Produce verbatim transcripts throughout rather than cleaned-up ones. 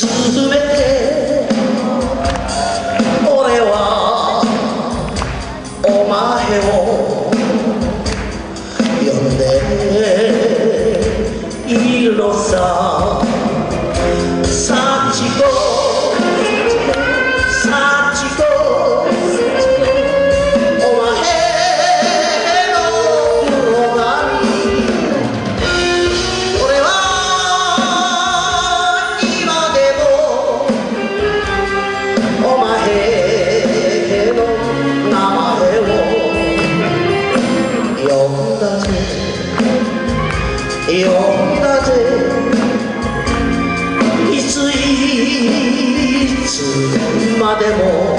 すべて俺はお前を呼んでいるのさ。幸子幸子お前の黒髪俺は今でもお前の名前を呼んだぜ呼んだぜ。いついつまでも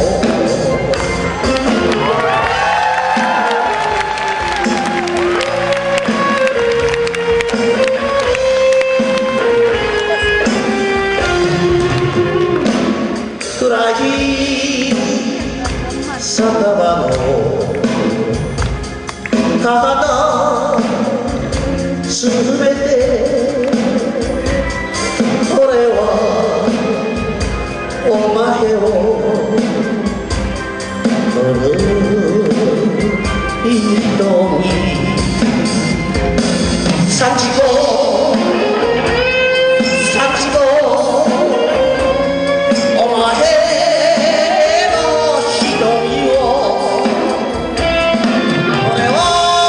暗い酒場のただすべて俺はお前を古い瞳幸子幸子お前の瞳を俺は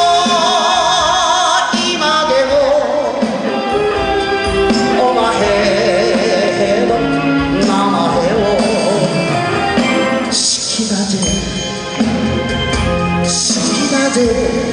今でもお前の名前を好きだぜ好きだぜ。